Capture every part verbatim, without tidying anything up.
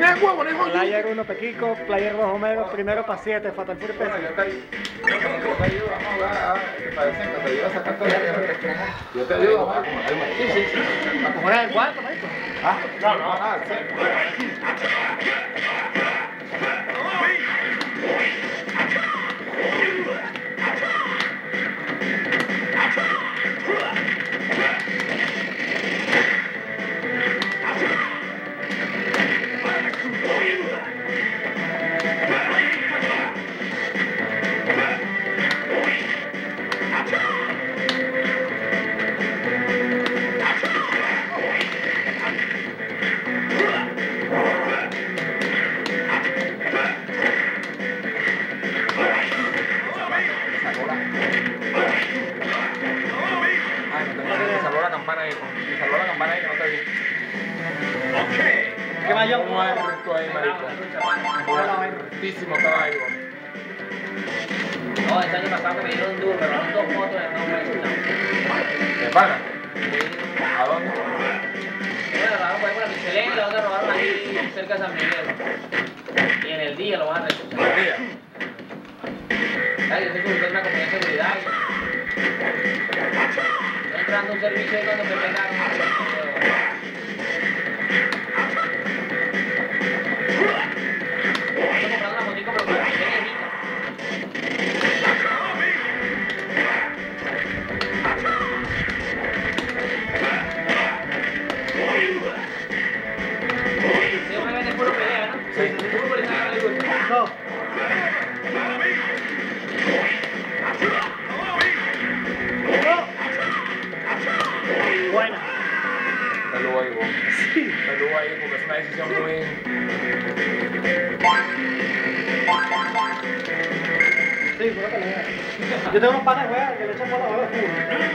¡Mira el huevo, le dijo! Player uno Pequico, Player dos Homero, primero para siete, Fatal Fury P C. Yo te ayudo, yo te ayudo, vamos a jugar, que parecen que te ayuda a sacar todo el dinero que es. Yo te ayudo, vamos a acomodar. Sí, sí, sí. ¿A cojones el cuarto, marico? Ah, no, no, nada, sí. ¿Qué mayor? Muerto ahí, marico. Muertísimo caballo. No, este año pasado que me dieron duro, me robaron dos motos en el nombre de ¿De pana? ¿A dónde? Una robaron por ahí por la Michelena y la otra robaron ahí cerca de San Miguel. Y en el día lo van a resolver. ¿En el día? Ay, yo estoy cubriendo una compañía de seguridad. Estoy entrando a un servicio ahí cuando me pegaron. Estoy comprando una motico, pero con la Michelena. Yo me venden puro pelea, ¿no? Sí. Puro policía no le gusta. No. Buena. Peludo ahí, vos. Sí. Peludo ahí, porque es una decisión muy... Sí, pura pelea. Yo tengo unos panas, weón, que le echan por la hueva de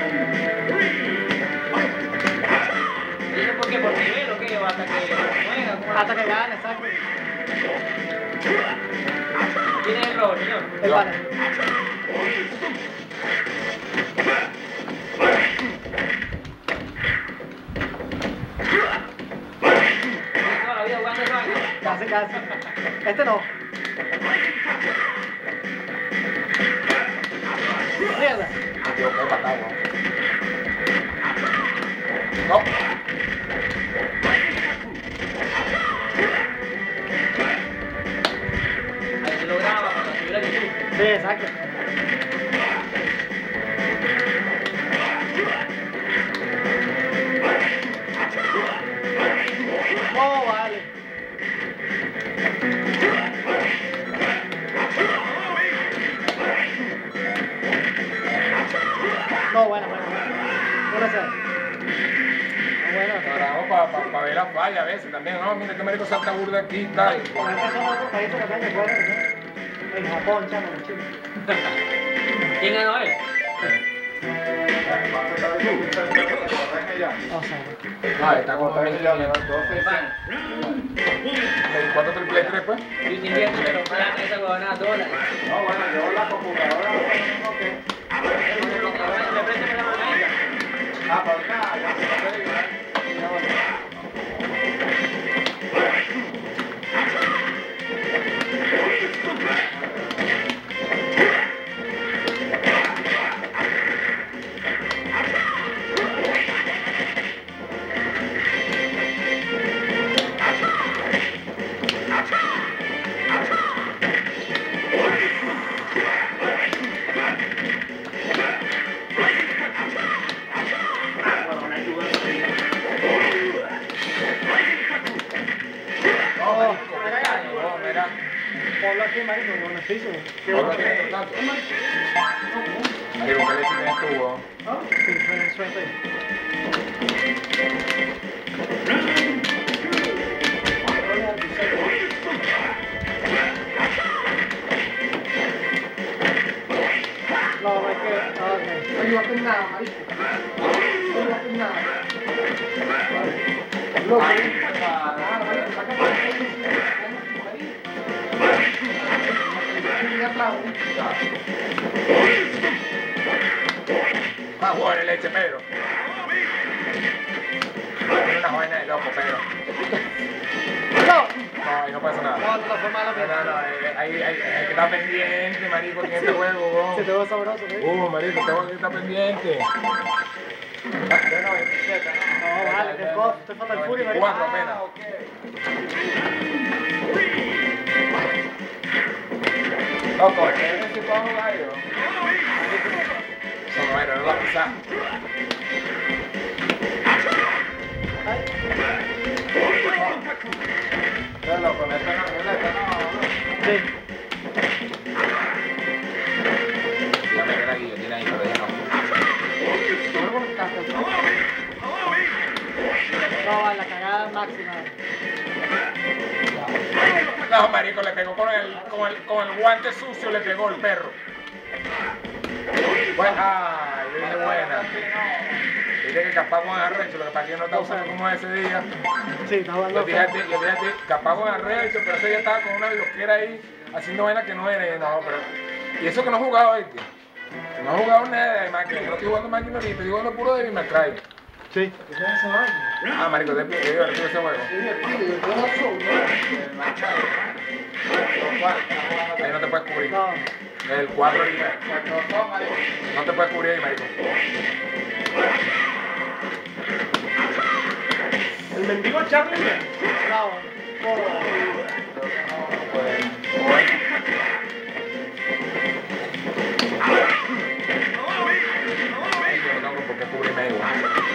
¿Y eso por qué? ¿Por nivel o qué? ¿O hasta que juega? ¿Cómo? hasta que gane, exacto. ¿Quién es el robo, señor? El pana. ¿Tienes toda la vida jugando esa vaina? Casi, casi. Este no. Mierda. Me equivoqué de patada, vos. No. Ahí se lo graba cuando subiera a YouTube. Sí, exacto. Oh, vale. No, bueno, bueno. Buena sea. Bueno, Ahora vamos para pa, pa ver la falla a veces también. No, mira qué marico salta burda aquí y tal. con esta son otros países que están de acuerdo, ¿no? En Japón, chamo, en Chile. ¿Quién ganó él? O sea, No, está como también ya me Pan. ¿Cuánto triple tres pues? Yo invierto, pero plata esa huevonada dólares. No, bueno, yo la computadora no sé qué. Me presta la moneda. Ah, por acá, ya se lo Ponlo aquí, marico, buenísimo. Qué ¿Cómo bueno. tienes tanto? Marico, ¿qué le tienes tú, vos? ¿Ah? Sí, suena, suena ahí. No, no hay que... Ah, ok. No ayudaste en nada, marico. No ayudaste en nada. No, más buena leche, Pedro. Tiene una vaina de loco, Pedro. ¡No! No, probando la forma de la No, mierda. no, no, eh, hay, hay, hay que estar pendiente, marico, en este juego, bro. Se te ve sabroso, ¿eh? Uh, marico, este juego hay que estar pendiente. No, vale, que cosa, te falta el furia, marico. Cuatro apenas. Loco, ¿qué tipo de jugar yo? Son bueno, no la pisar. Pero loco, esto no, esto no. Sí. Ya me queda guillotina ahí, pero ya no. No, vale, la cagada máxima. No, marico, le pegó con el, con el, con el guante sucio, le pegó el perro. Bueno, ay, yo dije buena. Dije que capaz con arrecho, lo que pasa es que yo no estaba usando como ese día. Sí, está jugando. Yo dije a ti, yo dije a ti, capaz con arrecho, pero ese día estaba con una loquera ahí, haciendo vaina que no era. Y no, pero... Y eso que no he jugado hoy, tío. No he jugado nada de máquina, yo no estoy jugando máquina ahorita, estoy jugando puro Devil May Cry. Sí. Ah, marico, es divertido ese juego. Ahí no te puedes cubrir. No. El cuatro ahorita. No te puedes cubrir ahí, marico. El mendigo Charlie. Bravo. Ay, yo no tengo por qué cubrirme igual.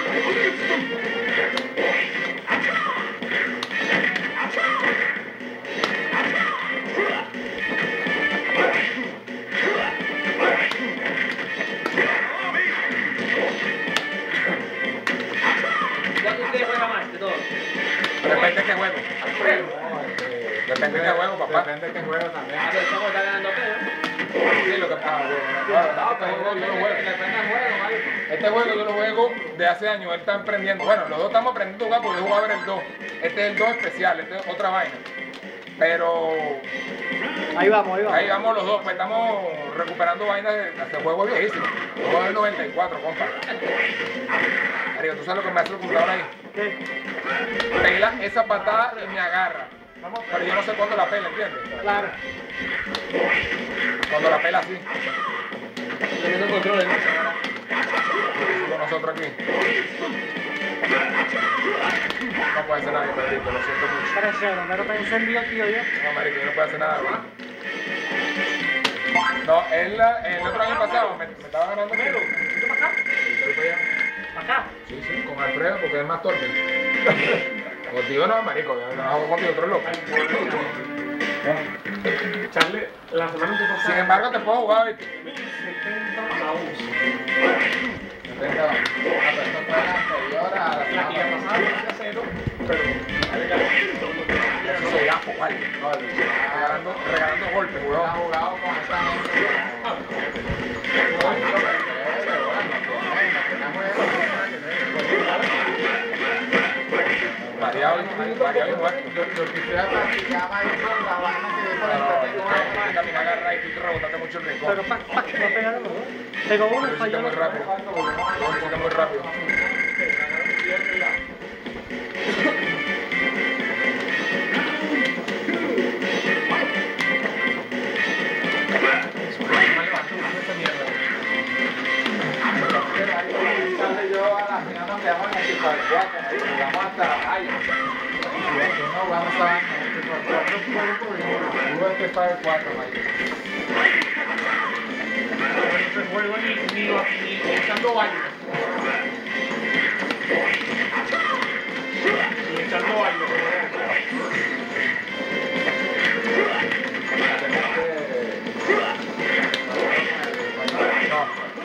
¿Ya que ustedes juegan más de todo? Depende de qué juego. Depende de qué juego, papá. Depende de qué juego también. Ah, pero estamos está ganando pedo. Sí, lo que pasa. Claro, este juego yo lo juego. Este juego yo lo juego de hace años, él está aprendiendo. Bueno, los dos estamos aprendiendo a jugar porque yo juego a ver el dos. Este es el dos especial, este es otra vaina. Pero Ahí vamos, ahí vamos. ahí vamos los dos, pues estamos recuperando vainas de este juego es viejísimo. El juego del noventa y cuatro, compa. Marico, ¿tú sabes lo que me hace el computador ahí? ¿Qué? Pela esa patada y me agarra. Pero yo no sé cuándo la pela, ¿entiendes? Claro. Cuando la pela así. Teniendo control, ¿no? Con nosotros aquí. No puede hacer nada, Pedrito, lo siento mucho. Parece, Romero está encendido aquí, oye. No, marico, yo no puedo hacer nada, ¿verdad? No, él el otro año pasado me, me estaba ganando el pelo. ¿Para acá? ¿Para acá? Sí, sí, con Alfredo, porque es más torpe. Contigo no, marico, yo no hago contigo, otro loco. Charlie, la semana que pasó. Sin embargo, te puedo jugar, ¿viste? setenta a once. setenta. Ah, pero esto fue la anterior a la La que ya semana pasaba, hacía cero, pero. Eso soy gajo, vale. Regalando, regalando golpes, Yo he weón. jugado con esta gente. Variado y variado y muerto. Yo quisiera practicar más con la vaina que vi por No, internet. yo tengo que caminar agarrar y tú te rebotaste mucho el rincón. Pero, pac, pac, no pegaron los dos. Pegó uno, Lo hiciste falló muy el rápido. Lo hiciste muy rápido. Yo a la final nos quedamos en el tipo de cuatro, jugamos hasta años. No jugamos esa vaina, el tipo de cuatro. Jugó este para el cuatro, No se juega ni, ni, ni echando baño. Ni echando baño. No.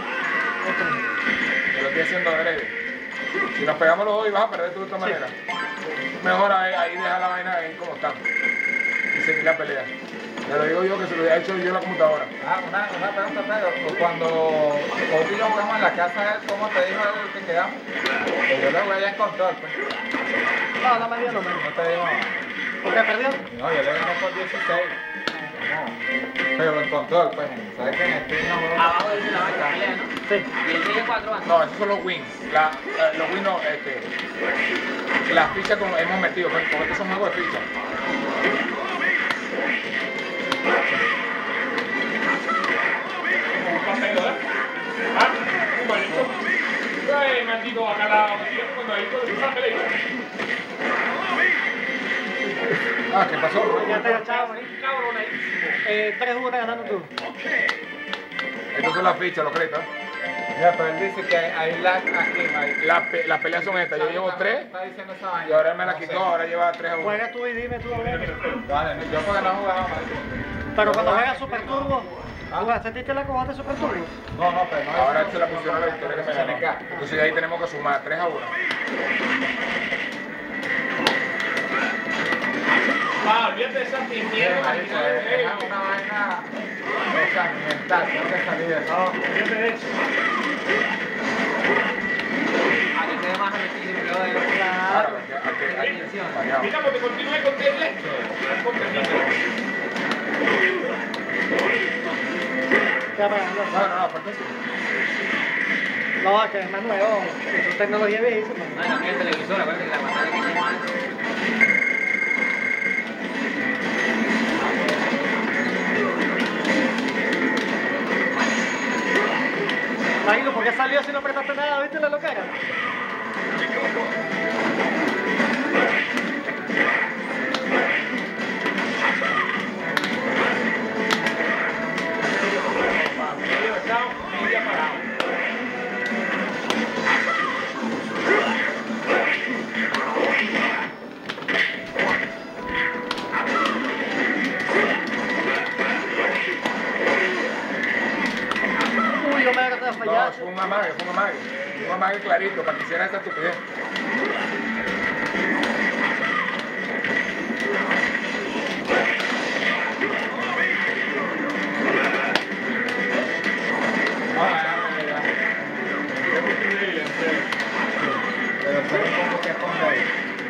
Yo lo estoy haciendo adrede. Si nos pegamos los dos y vas a perder tú de otra manera. Mejor ahí, ahí dejar la vaina ahí como está. Y seguir la pelea. Te lo digo yo que se lo había hecho yo en la computadora. Ah, una, una pregunta, Pedro. Cuando vos y yo jugamos en la casa, ¿cómo te dijo el que quedamos? Que yo lo jugué allá en control, pues. No, la mayoría no me. No te dijo. ¿Por qué perdió? No, yo le gané por dieciséis. No. Pero en control, pues. ¿Sabes que en Steam no juego? Abajo dice la vaina pelea, ¿no? Sí. Y el seis es cuatro antes. No, esos son los wins. La, eh, los wins no, este. Las fichas como hemos metido, pues, porque estos son juegos de fichas. Un paseo, ¿eh? Ah, un bonito. Ay, maldito bacalao. Cuando ahí con el sangre. Ah, ¿qué pasó? Ya te agachado, ¿eh? Cabronadísimo. Eh, tres uno ganando tú. Estas son las fichas, los créditos. Ya, pero él dice que hay lag aquí, Mike. Las pe las peleas son estas. Yo llevo tres Está diciendo esa vaina. y ahora él me la quitó. Ahora lleva tres a uno. Juega tú y dime tú, a ver. Vale, yo porque no he jugado, Mike. Pero cuando juegas Super Turbo, ¿tú sentiste la cobata de Super Turbo? No, no, pero no. Ahora se la pusieron a la victoria que me ganó. Entonces ahí tenemos que sumar tres a uno. Ah, olvídate de esa Sí, mierda. marico, es es una vaina, o sea, mental, tengo que salir de eso. Olvídate de eso. A que se ve más repetitivo de lo que Claro, Claro. hay que- hay que- Atención. variado. Mira, porque continúe con el lecho. ¿Qué va pagando? No, no, no, por eso. No, que es más nuevo. Es tu tecnología viejísima. No, y también el televisor, acuérdate que la pantalla que tiene más. Tranquilo, ¿por qué salió si no apretaste nada? ¿Viste la loquera? Uy, yo me voy a tratar de No, fallar. fue un amague, fue un amague. Un amague clarito para que hiciera esta estupidez. No, ya, ya, ya. Pero sé cómo que esconde ahí.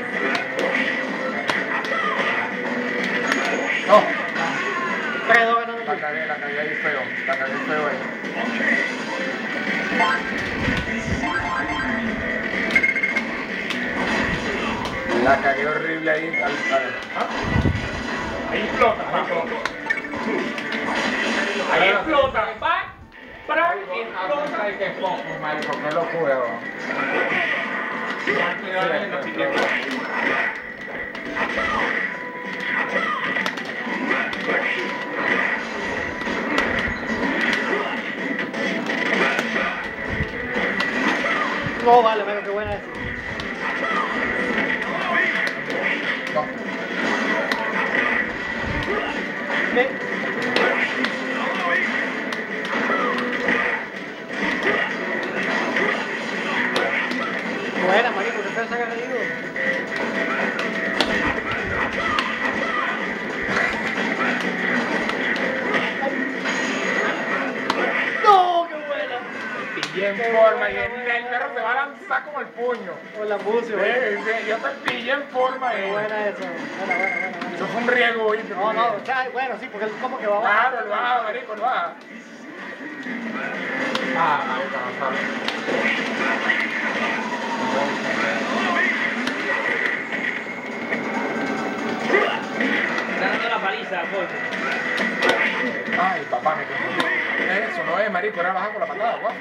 No, tres dos ganando la tú. cagué, la cagué ahí feo. La cagué feo ahí. La cagué horrible ahí. Al, al, ¿ah? Ahí explota, ahí explota. Ahí explota. ¡Pa! ¡Para! Ah, hay que poco, marico, qué locura, bro. No, vale, pero qué buena es. No. ¿Qué? Buena, marico, ¿qué te sacas ahí? ¡No, qué buena! Pillé en forma y el, el perro se va a lanzar como el puño. Con la música. Sí, sí, yo te pillé en forma Qué ahí. buena eso. Buena, buena, buena. Eso buena. fue un riesgo, ¿viste? No, no, o sea, bueno, sí, porque él como que va abajo. Claro, el baja, marico, el baja. Ah, marico, no sabes. Está dando la paliza, Jorge. Ay, papá, me confundí. Eso no es, marico, era bajar con la patada, guau.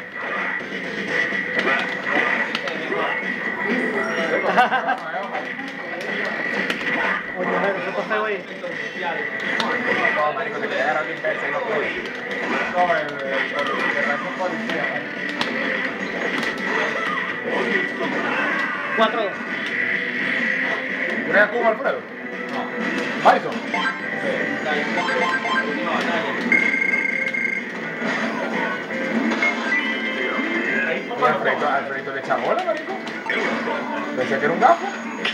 Oye, bueno, ¿qué pasó ahí? No, marico, te quería agarrar de imbécil, no pude. No, el, el, el, el rancho policía, marico. cuatro dos. ¿Tú eres a Cuba, Alfredo? No. ¿Bison? Última batalla. ¿Y Alfredo, Alfredo le echa bola, marico? Pensé que era un gafo.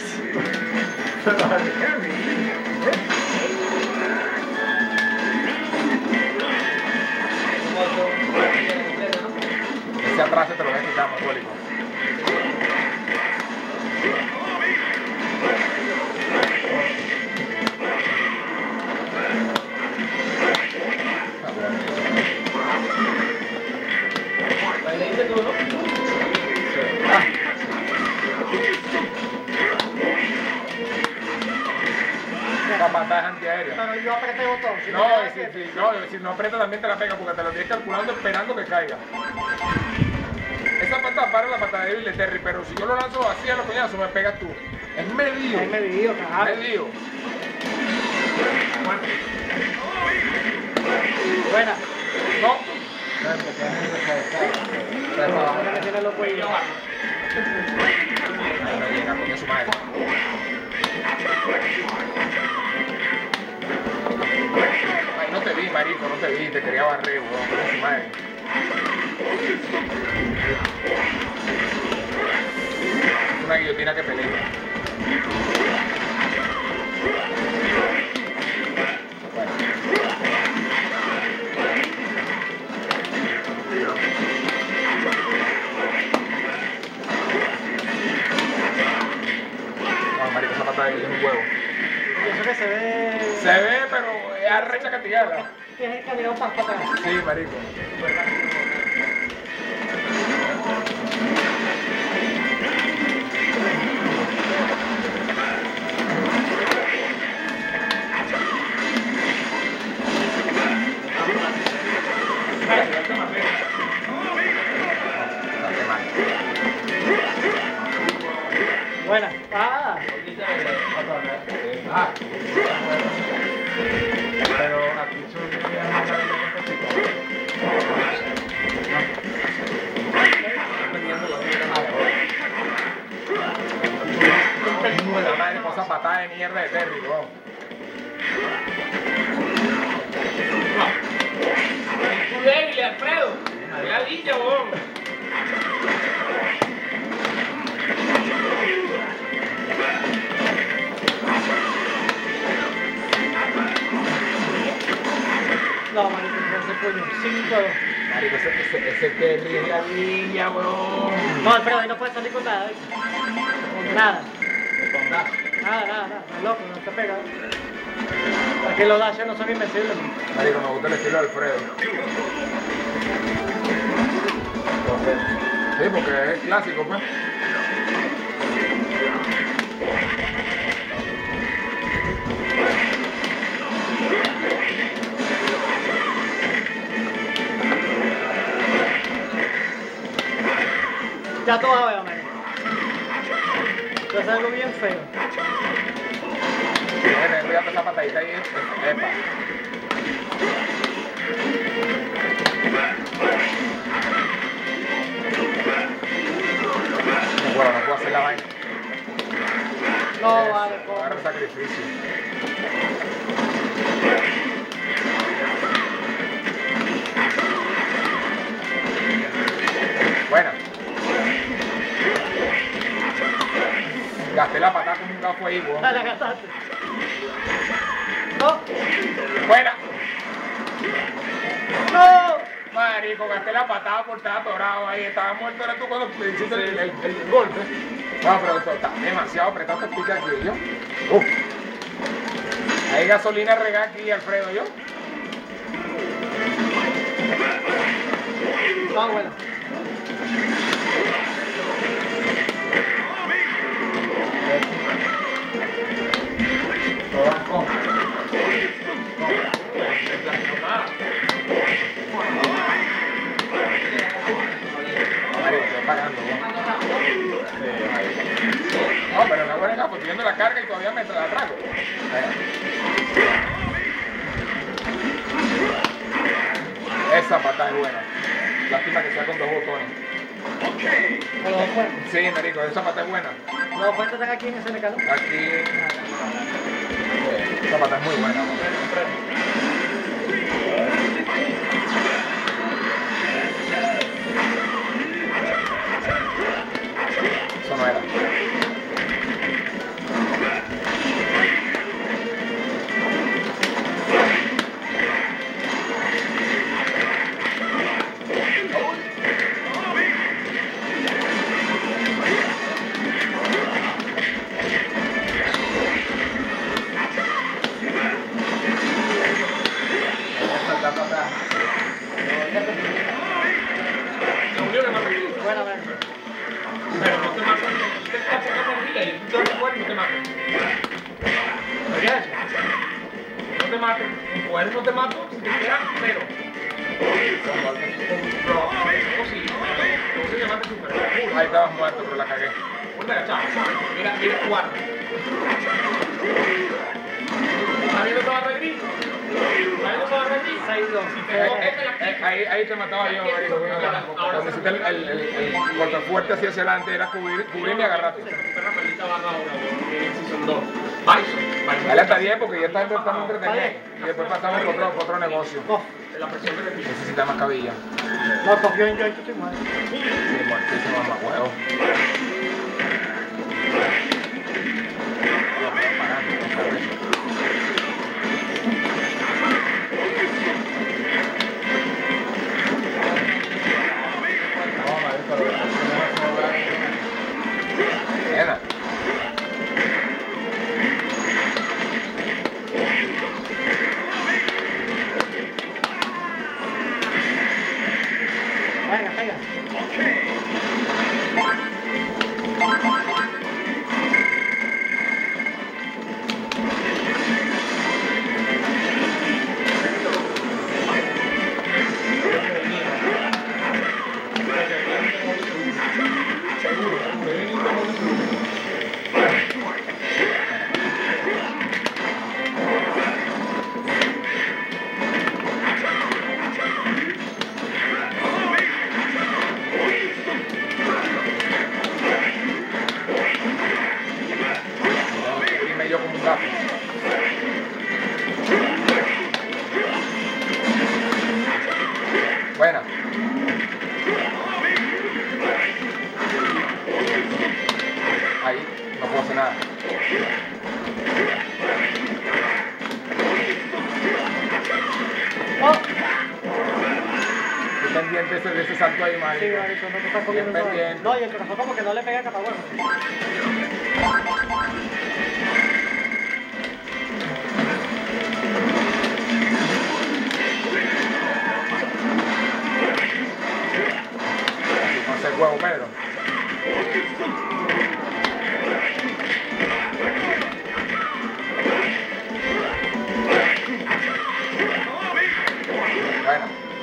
Ese atrás te lo voy a quitar, mongólico. patada es antiaérea. Pero yo apreté el botón. Si No, me y si, queda si, no, si no aprieta también te la pega porque te lo tienes calculando esperando que caiga. Esa patada para la patada débil de Terry, pero si yo lo lanzo así a los coñazos me pegas tú. Es medido. Es medido, claro. Medido. Buena. No. Ahora que tiene los cuellos. Ahí no llega, coño su madre. Ay, no te vi, marico, no te vi, te quería barrer, weón, coño su madre. Es una guillotina que pelea. No, marico, esa patada es un huevo. Y eso que se ve. Se ve, pero es arrecha castigada. Tienes que caminar un paso para atrás. Sí, marico. Buena. Ah. Ah. Pero aquí son más La madre con esa patada de mierda de Terry, weón. Tú débil, Alfredo. Ya dicha, weón. No, marico, ese puño. Cinco. Marico, ese, ese, ese Terry es la niña, weón. No, Alfredo, ahí no puedes salir con nada. ¿eh? Con nada. Nada, nada, nada. Es loco, no te pega. Aquí los dashes no son invencibles. Marico, me gusta el estilo de Alfredo. Sí, porque es clásico, pues. Ya todo va a ver, marico. Esto es algo bien feo. Tienes que tener cuidado con esa patadita ahí. Epa. No puedo, no puedo hacer la vaina. No, Eso, vale, pobre. agarra el sacrificio. Buena. Gasté la patada como un gafo ahí, weón. Dale, gastaste. No. Buena. No. Marico, gasté la patada por estar atorado ahí. Estaba muerto, era tú cuando le hiciste el, el, el, el golpe. No, pero esto está demasiado apretado este pique aquí, yo. Uf. Hay gasolina regada aquí, Alfredo, yo. No, bueno. Marico, estoy pagando, ¿no? No, pero no buena pues pidiendo la carga y todavía me la trago. Esa patada es buena. Lástima que sea con dos botones. Pero dos fuertes. Sí, marico, esa patada es buena. Los dos fuertes están aquí en ese mecano. Aquí. Esa patada es muy buena. Eso no era. Bueno, bueno. Pero no te matas. Te tapas con vida y tú te mueres y no te matas. ¿Lo quieres? mato. En poderes no te mato, si te quedan cero. No, sí. Entonces me mata super. Ahí estabas muerto, pero la cagué. Ponte agachado. Mira, mira, cuatro. ¿Estás viendo esa barra gris? ¿Estás viendo esa barra gris? Ahí, ahí te mataba yo, marico. Cuando hiciste el, el, el, el golpe fuerte hacia adelante era cubrir, cubrirme y agarrarte. Dale hasta diez porque ya está entretenido y después pasamos por otro, por otro negocio. Necesita más cabilla. No, cogió en yo y tú estoy muerto. Sí, muertísimo, mamá huevo. Venga, venga. Yo como un gato. Buena. Ahí, no puedo hacer nada. ¡Oh! Estoy pendiente ese, de ese salto ahí, marico. Sí, marico, no te estás comiendo Bien todo. pendiente. No, y el corazón como que no le pega a Catahuano. No sé, huevo, Pedro. Bueno.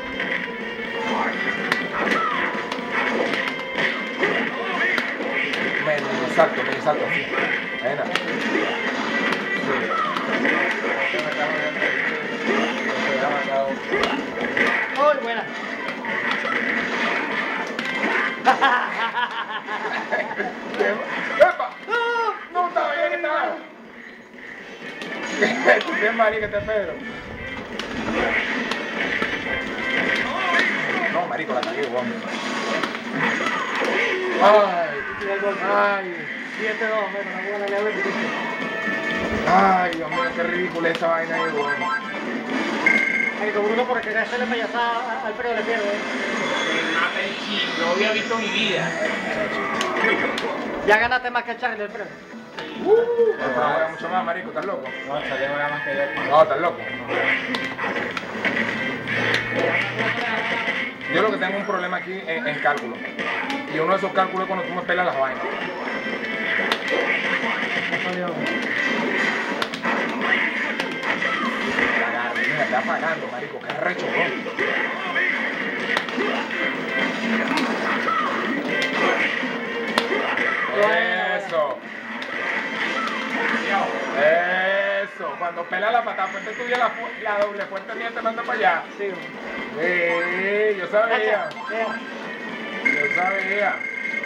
Me, me salto, me salto, sí. Bueno. ¡Uy, buena! ¡Epa! ¡No estaba bien, estaba! ¡Qué marica este Pedro! No, marico, la cagué, guau. ¡Ay! Y el golpe. ¡Ay! siete dos, bueno, una buena leve. ¡Ay, Dios mío, qué ridícula esa vaina ahí, guau! Marico, Bruno por querer hacerle payasada a Alfredo le pierde. Me mata el chip, no había visto en mi vida. Ya ganaste más que el Charlie, Alfredo. Pero no juega mucho más, marico, ¿estás loco? No, salió nada más que yo. No, estás loco. Yo lo que tengo un problema aquí en, en cálculo. Y uno de esos cálculos es cuando tú me pelas las vainas. Mira, está apagando, marico, qué recho, bro. Eso. Eso. Cuando pela la pata fuerte tuya, la, la doble fuerte mía te manda para allá. Sí, Sí, yo sabía. Vea. Yo sabía.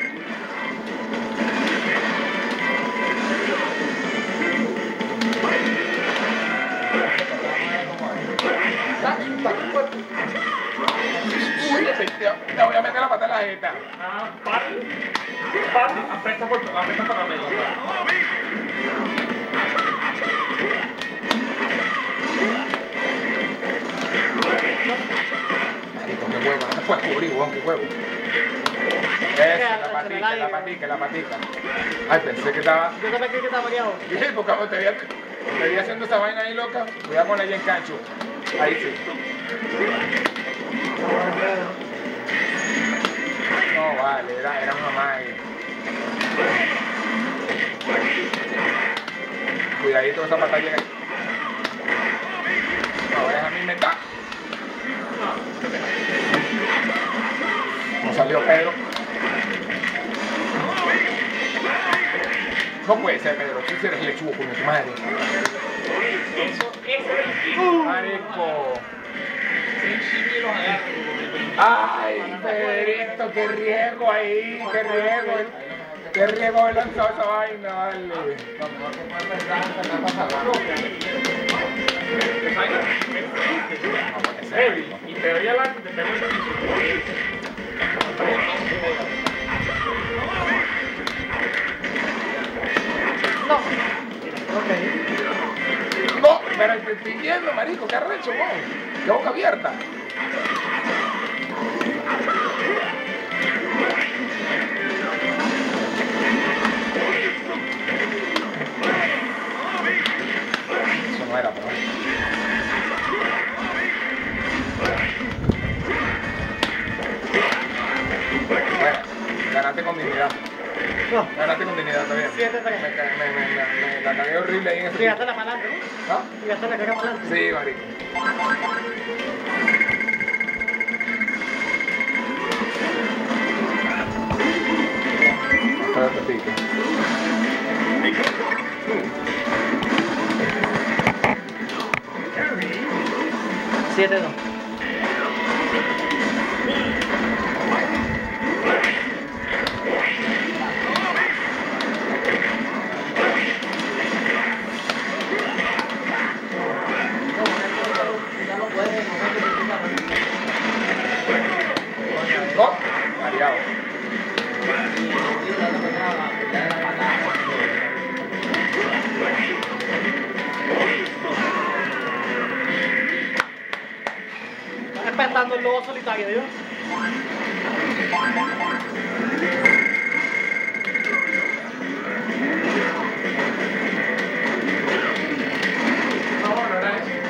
Uy, te, te voy a meter la pata en la jeta. Ah, par. Par. Apreta por apreta para medio. Marico, qué huevo, no te puedes cubrir, huevón, qué huevo. Eso, la patica, la patica, la patica. Ay, pensé que estaba... Yo también creí que estaba mareado. Sí, porque cuando te veía, te veía haciendo esa vaina ahí loca, cuidado con ella en cancho. Ahí sí. No, vale, era, era una madre. Cuidadito esa pata llega ahí. inventar. No salió Pedro. No puede ser, Pedro. Tú eres lechugo, coño, tu madre. Eso, eso es. Marico. Sin chimi los agarro. Ay, Pedrito, qué riesgo ahí, qué riesgo. Qué riesgo haber lanzado esa vaina, vale. Lo mejor que puedes pensar es empezar a salvar. Heavy. Y te doy adelante, te pego el No. Ok. No, pero te estoy viendo, marico, qué arrecho, vos. Qué boca abierta. Eso no era, pero... Bueno, ganaste con dignidad. No. Ganaste con dignidad, está bien. siete Me, tres. ca- me, me, me, me la cagué horrible ahí en ese Fíjate tipo. la para adelante, ¿no? ¿Ah? Fíjate la caga para adelante. Sí, marico. Espérate, pique. siete dos. No, mareado. Están despertando el lobo solitario, ¿vio? No, no era eso.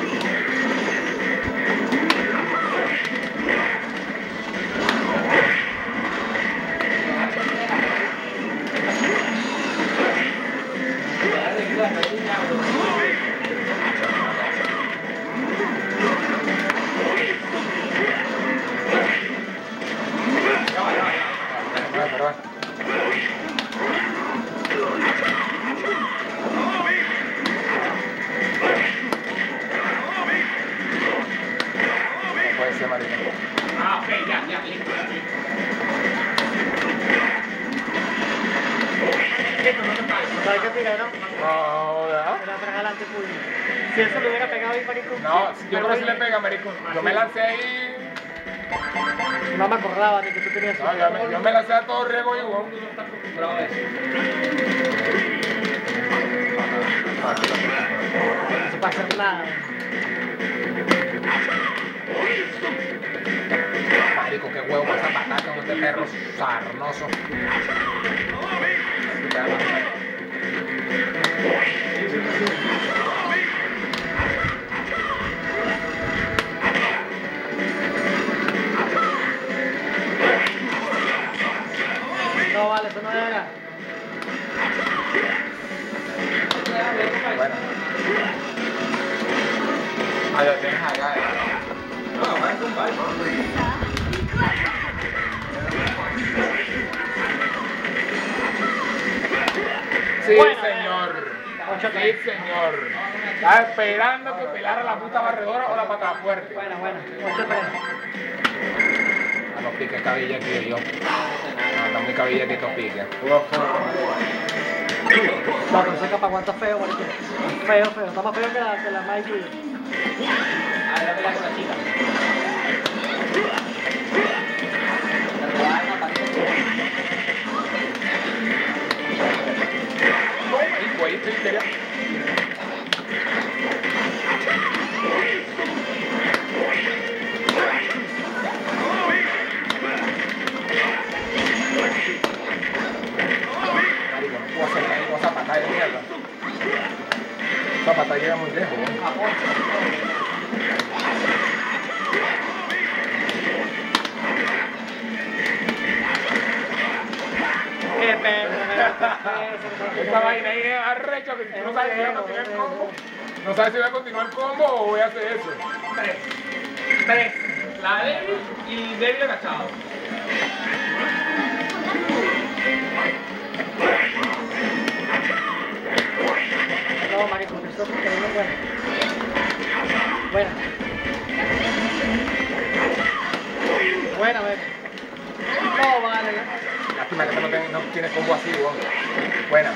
Perdón, perdón. No puede ser, marico. Ah, ok, ya, ya, listo. Esto no te pasa. ¿Sabes qué tira, no? No, ¿verdad? Era atrás adelante, puño. Si eso lo hubiera pegado ahí, marico. No, yo creo que sí le pega, marico. Yo me lancé ahí. No me acordaba ni que tú tenías. No, yo me, yo me lancé a todo riesgo y weón. Bravo eso. No se puede hacer nada. Marico, qué huevo con esa patata con este perro sarnoso. No, vale, eso no era. Bueno. Ah, lo tienes acá. ¿eh? No, va a tumbar. Sí, Bueno, señor. ocho Sí, tres. señor. Estaba esperando que pelara la puta barredora o la patada fuerte. Bueno, bueno. ocho tres. A los piques cabilla aquí yo. No, está muy cabilla aquí estos piques. No, pero ese capaguanta feo, marico. Feo, feo. Está más feo que la, que la Mike tuya. Ah, era pelear con la chica. La robada en la patita. No, marico, ahí estoy quería. Marico, no puedo hacer nada con esa patada de mierda. Esa patada llega muy lejos, ¿no? Qué perro, Esta vaina ahí es arrecho que tú no sabes si voy a continuar el combo. No sabes si voy a continuar el combo o voy a hacer eso. Tres. Tres. La débil y el débil agachado. No, marico, esto es bueno. Buena. Buena, buena. No, vale. Lástima que no, ten, no tienes combo así, weón. Buena.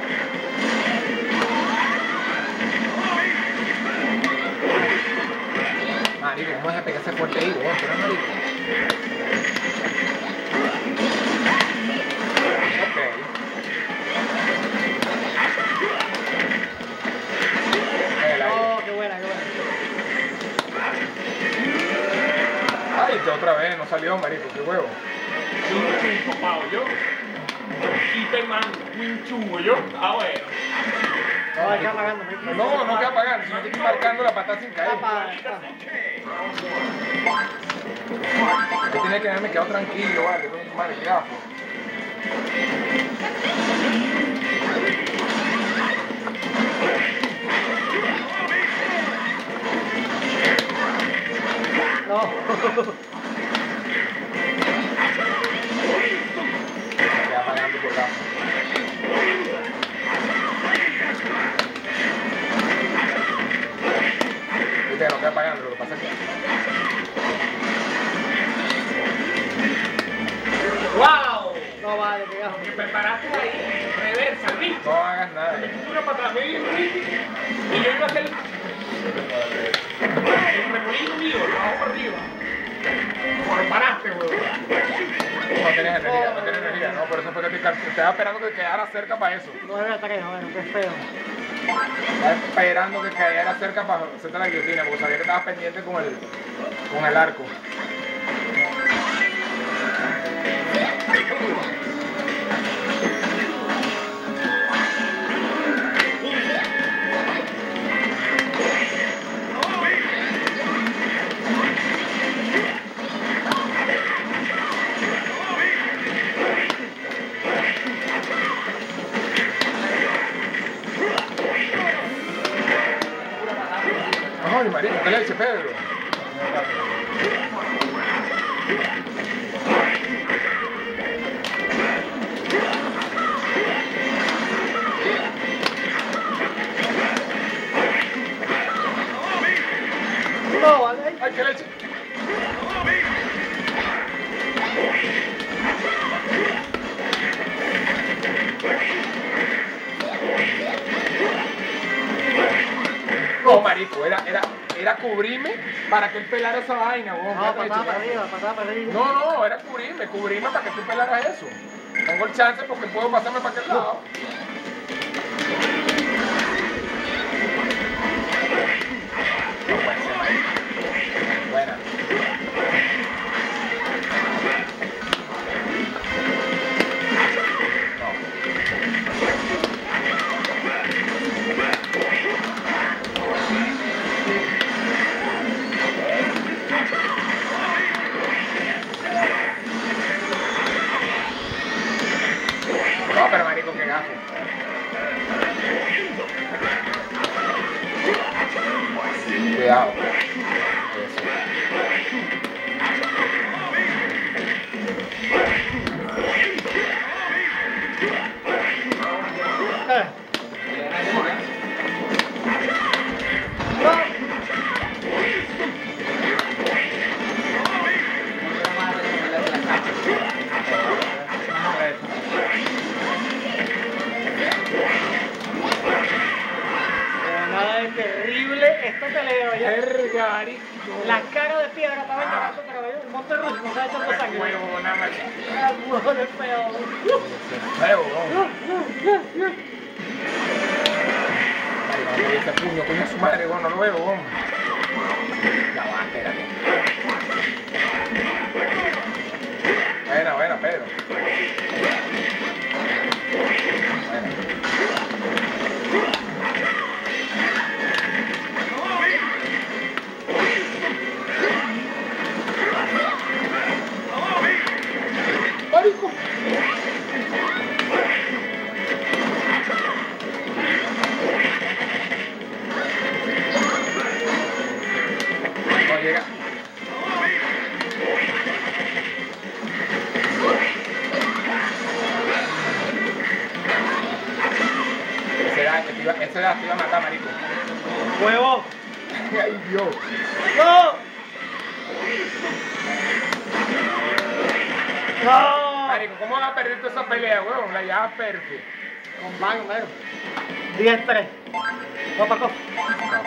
Marico, ¿cómo vas a pegarse fuerte ahí, weón? Pero marico. Ok. Oh, qué buena, qué buena. Ay, que otra vez no salió, marico, qué huevo. Un copado, yo. Hiperman, un chungo, yo. Ah, bueno. No, hay que apagando, marico. No, no queda apagando, sino que estoy marcando la patada sin caer. Apa, Yo tenía que haberme quedado tranquilo, vale, con tu madre, qué gafo. no. Queda apagando por gafo. Viste, no queda apagando, lo que pasa es que... ¡Wow! No vale, qué gajo. Me preparaste ahí, reversa, ¿viste? No hagas nada. Una patada medio y yo iba a hacer el remolino mío, lo hago por arriba. Por paraste, weón. No tienes energía, no tienes energía, no, por eso fue que te, te estaba esperando que quedara cerca para eso. No debe estar cayendo, bueno, qué feo. Estaba esperando que cayera cerca para hacerte la guillotina, porque sabía que estabas pendiente con el, con el arco. Ay, marico, ¿qué le dice Pedro? No, vale. Ay, ¿qué leche? No, marico, era, era, era cubrirme para que él pelara esa vaina, weón. No, patada para arriba, patada para arriba. No, no, era cubrirme, cubrirme para que tú pelaras eso. Tengo el chance porque puedo pasarme para aquel lado. No puede ser, marico. Buena. No, pero marico, qué gafo. Cuidado. Eh. No. Pero nada de terrible esta pelea, ya. Verga, marico. La cara de piedra estaba llorando, pero el monte ruso no estaba echando sangre. Huevo, nada más. Ah, huevo de feo. Huevo, weón. Marico, ese puño, coño su madre, weón, no lo veo, weón. Ya va, espérate. Buena, buena, Pedro. Buena. Marico. das, te iba a matar, marico. ¡Huevo! Ay, Dios. ¡No! ¡No! Marico, ¿cómo vas a perder toda esa pelea, huevón? La llevas perfecta. Con mano, mero. diez tres. Va para acá.